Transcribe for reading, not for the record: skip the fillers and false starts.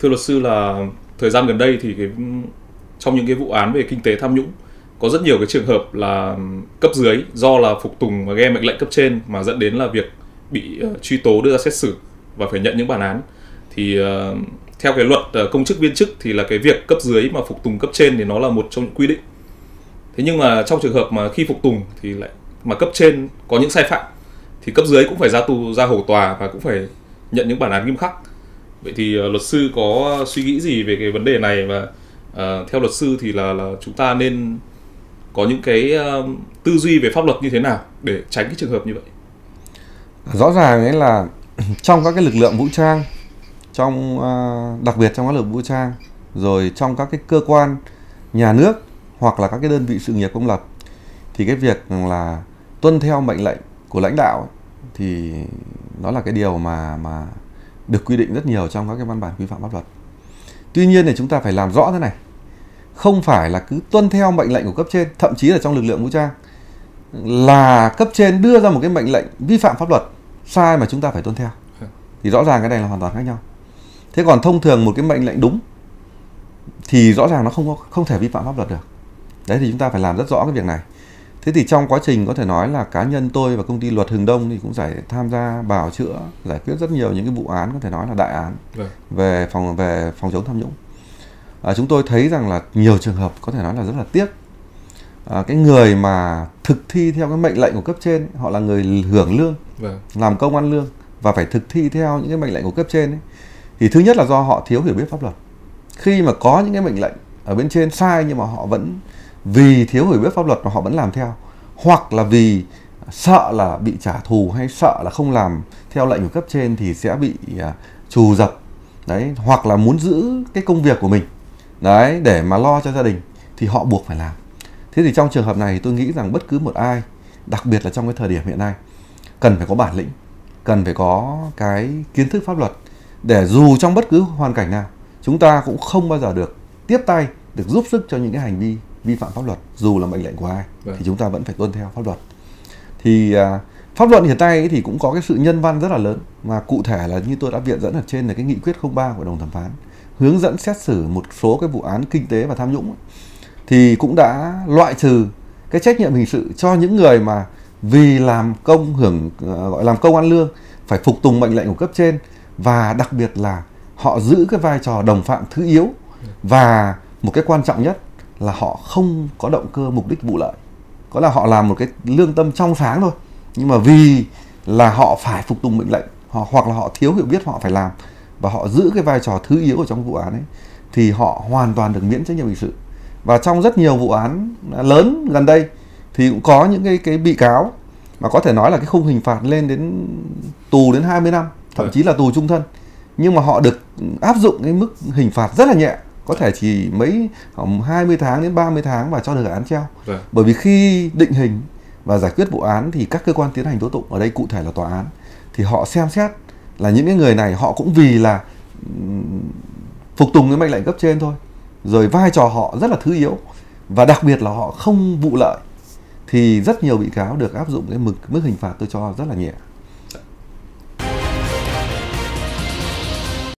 Thưa luật sư là thời gian gần đây thì trong những cái vụ án về kinh tế tham nhũng có rất nhiều cái trường hợp là cấp dưới do là phục tùng và nghe mệnh lệnh cấp trên mà dẫn đến là việc bị truy tố đưa ra xét xử và phải nhận những bản án. Thì theo cái luật công chức viên chức thì là cái việc cấp dưới mà phục tùng cấp trên thì nó là một trong những quy định. Thế nhưng mà trong trường hợp mà khi phục tùng thì lại mà cấp trên có những sai phạm thì cấp dưới cũng phải ra tù, ra hầu tòa và cũng phải nhận những bản án nghiêm khắc. Vậy thì luật sư có suy nghĩ gì về cái vấn đề này, và theo luật sư thì là chúng ta nên có những cái tư duy về pháp luật như thế nào để tránh cái trường hợp như vậy? Rõ ràng ấy là trong các cái lực lượng vũ trang, trong đặc biệt trong các lực lượng vũ trang, rồi trong các cái cơ quan nhà nước hoặc là các cái đơn vị sự nghiệp công lập, thì cái việc là tuân theo mệnh lệnh của lãnh đạo ấy, thì nó là cái điều mà được quy định rất nhiều trong các cái văn bản quy phạm pháp luật. Tuy nhiên thì chúng ta phải làm rõ thế này, không phải là cứ tuân theo mệnh lệnh của cấp trên, thậm chí là trong lực lượng vũ trang là cấp trên đưa ra một cái mệnh lệnh vi phạm pháp luật sai mà chúng ta phải tuân theo, thì rõ ràng cái này là hoàn toàn khác nhau. Thế còn thông thường một cái mệnh lệnh đúng thì rõ ràng nó không thể vi phạm pháp luật được. Đấy, thì chúng ta phải làm rất rõ cái việc này. Thế thì trong quá trình có thể nói là cá nhân tôi và công ty Luật Hừng Đông thì cũng tham gia bào chữa, giải quyết rất nhiều những cái vụ án có thể nói là đại án về phòng chống tham nhũng. Chúng tôi thấy rằng là nhiều trường hợp có thể nói là rất là tiếc. Cái người mà thực thi theo cái mệnh lệnh của cấp trên, họ là người hưởng lương, làm công ăn lương và phải thực thi theo những cái mệnh lệnh của cấp trên ấy, thì thứ nhất là do họ thiếu hiểu biết pháp luật. Khi mà có những cái mệnh lệnh ở bên trên sai nhưng mà họ vẫn vì thiếu hiểu biết pháp luật mà họ vẫn làm theo, hoặc là vì sợ là bị trả thù hay sợ là không làm theo lệnh của cấp trên thì sẽ bị trù dập đấy, hoặc là muốn giữ cái công việc của mình đấy để mà lo cho gia đình thì họ buộc phải làm. Thế thì trong trường hợp này tôi nghĩ rằng bất cứ một ai, đặc biệt là trong cái thời điểm hiện nay, cần phải có bản lĩnh, cần phải có cái kiến thức pháp luật để dù trong bất cứ hoàn cảnh nào chúng ta cũng không bao giờ được tiếp tay, được giúp sức cho những cái hành vi vi phạm pháp luật, dù là mệnh lệnh của ai thì chúng ta vẫn phải tuân theo pháp luật. Thì pháp luật hiện nay thì cũng có cái sự nhân văn rất là lớn, mà cụ thể là như tôi đã viện dẫn ở trên là cái nghị quyết 03 của Hội đồng thẩm phán hướng dẫn xét xử một số cái vụ án kinh tế và tham nhũng, thì cũng đã loại trừ cái trách nhiệm hình sự cho những người mà vì làm công gọi làm công ăn lương phải phục tùng mệnh lệnh của cấp trên, và đặc biệt là họ giữ cái vai trò đồng phạm thứ yếu, và một cái quan trọng nhất là họ không có động cơ mục đích vụ lợi. Có là họ làm một cái lương tâm trong sáng thôi, nhưng mà vì là họ phải phục tùng mệnh lệnh, hoặc là họ thiếu hiểu biết họ phải làm, và họ giữ cái vai trò thứ yếu ở trong vụ án ấy, thì họ hoàn toàn được miễn trách nhiệm hình sự. Và trong rất nhiều vụ án lớn gần đây thì cũng có những cái bị cáo mà có thể nói là cái khung hình phạt lên đến tù đến 20 năm, thậm chí là tù chung thân, nhưng mà họ được áp dụng cái mức hình phạt rất là nhẹ, có thể chỉ mấy 20 tháng đến 30 tháng và cho được án treo. Bởi vì khi định hình và giải quyết vụ án thì các cơ quan tiến hành tố tụng, ở đây cụ thể là tòa án, thì họ xem xét là những cái người này họ cũng vì là phục tùng cái mệnh lệnh cấp trên thôi, rồi vai trò họ rất là thứ yếu, và đặc biệt là họ không vụ lợi, thì rất nhiều bị cáo được áp dụng cái mức hình phạt tôi cho rất là nhẹ.